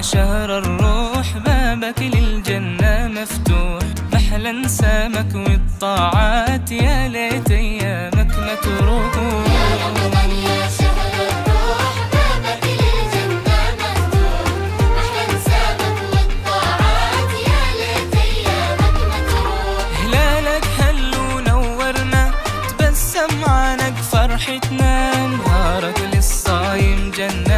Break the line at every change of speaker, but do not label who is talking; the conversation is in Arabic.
شهر الروح بابك للجنة مفتوح، محلى سامك والطاعات يا ليت أيامك ما تروح.
يا رمضان يا شهر الروح بابك للجنة مفتوح، محلى سامك والطاعات يا ليت أيامك ما تروح.
هلالك هل ونورنا تبسم عنك فرحتنا، نهارك للصايم جنة